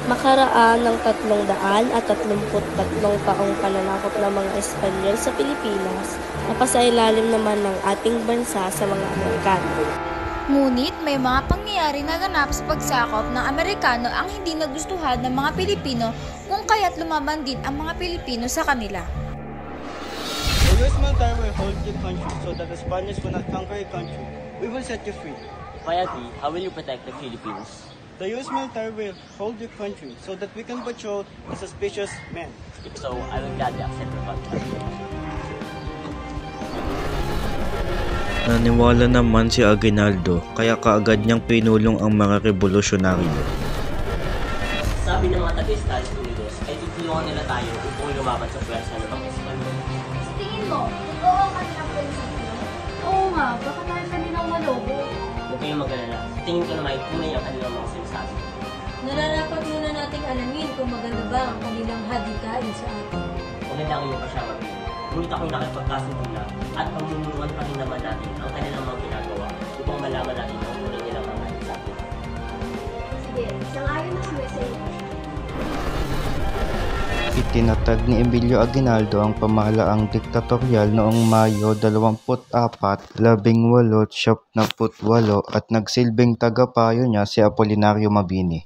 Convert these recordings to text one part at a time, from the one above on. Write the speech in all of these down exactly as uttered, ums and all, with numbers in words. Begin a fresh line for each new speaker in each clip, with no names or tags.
Makaraan ng tatlong daan at tatlumput tatlong taong pananakop ng mga Espanyol sa Pilipinas, napasailalim naman ng ating bansa sa mga Amerikano.
Ngunit may mga pangyayari na ganap sa pagsakop ng Amerikano ang hindi nagustuhan ng mga Pilipino, kung kaya't lumaban din ang mga Pilipino sa kanila.
The U S military will hold the country so that the Spaniards will not conquer your country. We will set you free.
Quietly, how will you protect the Philippines?
The U S military will hold your country so that we can patrol the suspicious men.
If so, I will gladly accept your contract.
Naniwala naman si Aguinaldo, kaya kaagad niyang pinulong ang mga revolusyonaryo.
Sabi ng mga taga-Estados Unidos ay tutulungan nila tayo upang lumaban sa pwersa ng mga Espanyol.
Sa tingin mo, totoo ang kanilang prinsipyo? Oo nga, baka tayo kanilang malobo.
Huwag kayong mag-alala. Tingin ko na may tunay ang kanilang mga sinasabi.
Nararapat muna nating alamin kung maganda ba ang kanilang hadikain sa atin.
Maganda ang iyong pasyaman. Ngunit ako'y nakipagkasundo na at pamumunuan pa rin naman natin ang kanilang mga ginagawa upang malaman natin ang tunay nilang mga sinasabi.
Sige, sangayon na kami sa iyo.
Itinatag ni Emilio Aguinaldo ang pamahalaang diktatorial noong Mayo dalawampu't apat, labing walo, siyapnaput walo at nagsilbing tagapayo niya si Apolinario Mabini.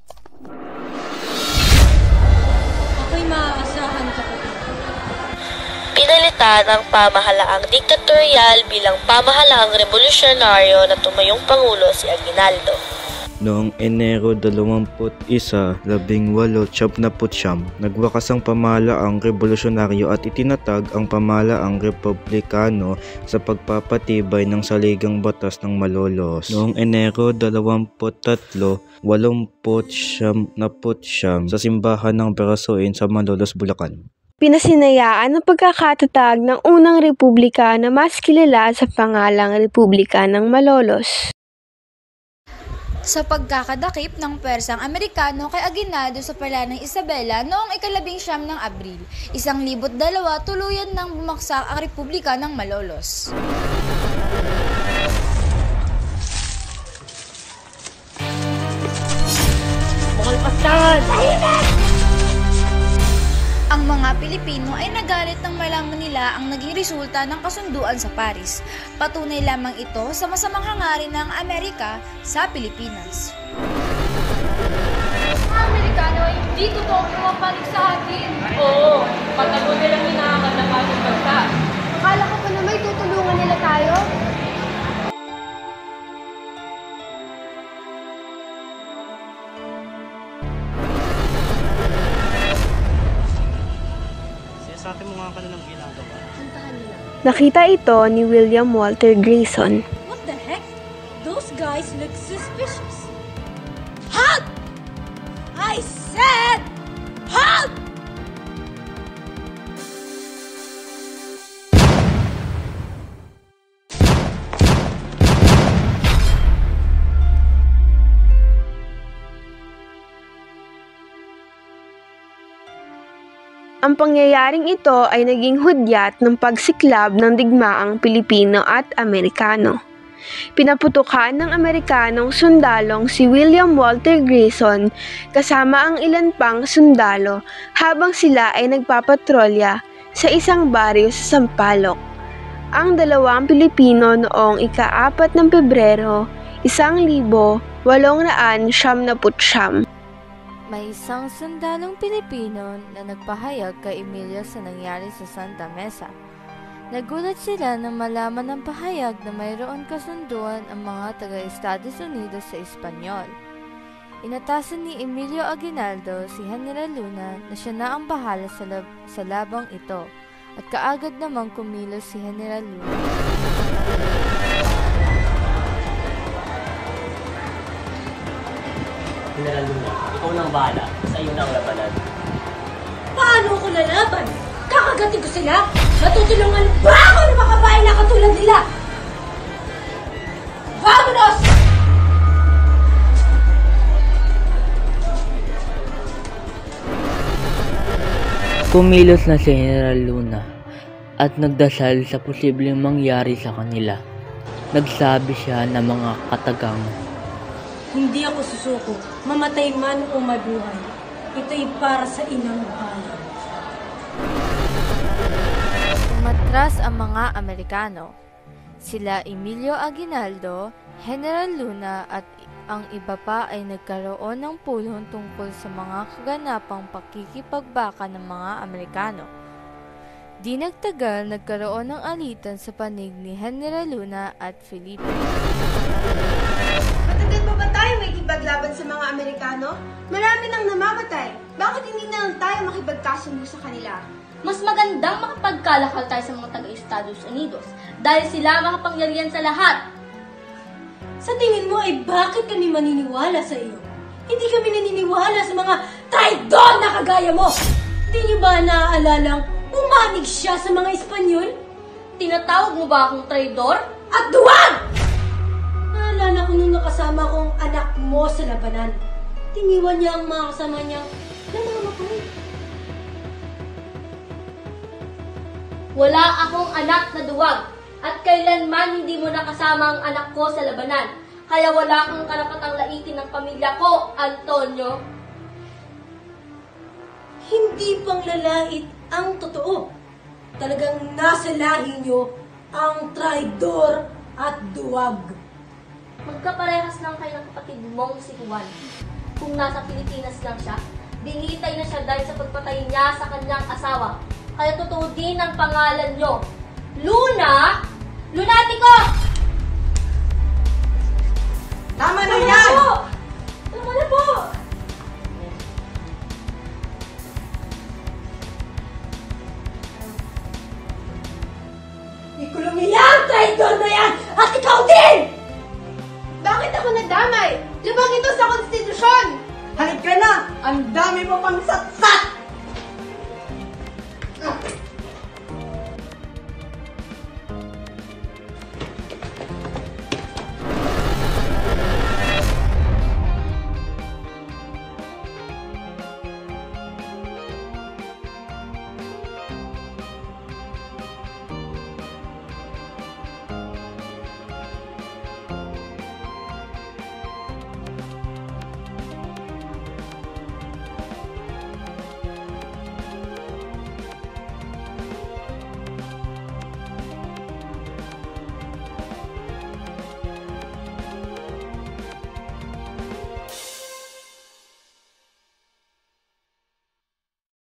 Ako'y maaasahan ka po.
Pinalitan ang pamahalaang diktatorial bilang pamahalaang revolusyonaryo na tumayong pangulo si Aguinaldo.
Noong Enero dalawampu't isa, labing walo, siyapnaput siyam, nagwakas ang pamahalaang revolusyonaryo at itinatag ang pamahalaang republikano sa pagpapatibay ng saligang batas ng Malolos. Noong Enero dalawampu't tatlo, walumput siyamnaput siyam, sa simbahan ng Berasuin sa Malolos, Bulacan.
Pinasinayaan ang pagkakatatag ng unang republika na mas kilala sa pangalang Republika ng Malolos.
Sa pagkakadakip ng pwersang Amerikano kay Aguinaldo sa pala ng Isabela noong ikalabing siyam ng Abril, isang libot dalawa tuluyan nang bumaksak ang Republika ng Malolos.
Makalpasan!
Ang mga Pilipino ay nagalit nang malaman nila ang naging resulta ng kasunduan sa Paris. Patunay lamang ito sa masamang hangarin ng Amerika sa Pilipinas.
Ang Amerikano ay hindi totoong pumapanig sa atin.
Oo, patago nilang hinahangat ng ating bansa.
Akala ko pa na may tutulungan nila tayo.
Sa akin mo nga kanilang ginagawa.
Nakita ito ni William Walter Grayson.
What the heck? Those guys look suspicious. Halt! I said, halt!
Ang pangyayaring ito ay naging hudyat ng pagsiklab ng digmaang Pilipino at Amerikano. Pinaputukan ng Amerikanong sundalong si William Walter Grayson kasama ang ilan pang sundalo habang sila ay nagpapatrolya sa isang baryo sa Sampaloc. Ang dalawang Pilipino noong ika-apat ng Pebrero, isang libo, walong raan, siyamnaput siyam.
May isang sundalong Pilipino na nagpahayag kay Emilio sa nangyari sa Santa Mesa. Nagulat sila na malaman ng pahayag na mayroon kasunduan ang mga taga-Estados Unidos sa Espanyol. Inatasan ni Emilio Aguinaldo si General Luna na siya na ang bahala sa, lab sa labang ito at kaagad namang kumilos si General Luna.
General Luna, ikaw nang bahala. Sa iyo na ang labanan.
Paano ko lalaban? Kakagatin ko sila? Matutulungan ba ako ng mga kabayan na katulad nila? Vamonos!
Kumilos na si General Luna at nagdasal sa posibleng mangyari sa kanila. Nagsabi siya ng mga katagang,
Hindi ako susuko, mamatay man o mabuhay. ito'y para sa inang bayan.
Umatras ang mga Amerikano. Sila Emilio Aguinaldo, General Luna at ang iba pa ay nagkaroon ng pulong tungkol sa mga kaganapang pakikipagbaka ng mga Amerikano. Di nagtagal, nagkaroon ng alitan sa panig ni General Luna at Felipe.
Matagal pa ba tayo may kipaglaban sa mga Amerikano? Marami nang namamatay. Bakit hindi na lang tayo makipagkasundo sa kanila?
Mas magandang makapagkalakal tayo sa mga taga-Estados Unidos dahil sila makapangyarihan sa lahat.
Sa tingin mo ay bakit kami maniniwala sa iyo? Hindi kami naniniwala sa mga traidor na kagaya mo! Hindi niyo ba naaalala umanig siya sa mga Espanyol?
Tinatawag mo ba akong traidor?
At duwag! Naalala ko nung nakasama kong anak mo sa labanan. Tiniwan niya ang mga kasama niyang namamatay.
Wala akong anak na duwag at kailanman hindi mo nakasama ang anak ko sa labanan. Kaya wala kang karapatang laitin ng pamilya ko, Antonio.
Hindi panglalait ang totoo. Talagang nasa lahi niyo ang traidor at duwag.
Magkaparehas lang kayo ng kapatid mong si Juan. Kung nasa Pilipinas lang siya, binitay na siya dahil sa pagpatay niya sa kanyang asawa. Kaya totoo din ang pangalan nyo. Luna! Lunatico!
Tama na yan!
Tama na po!
Ikulong niya ang traidor na yan! At ikaw din!
Bakit ako nadamay? Lubang ito sa konstitusyon!
Halika na! Ang dami mo pang satsat!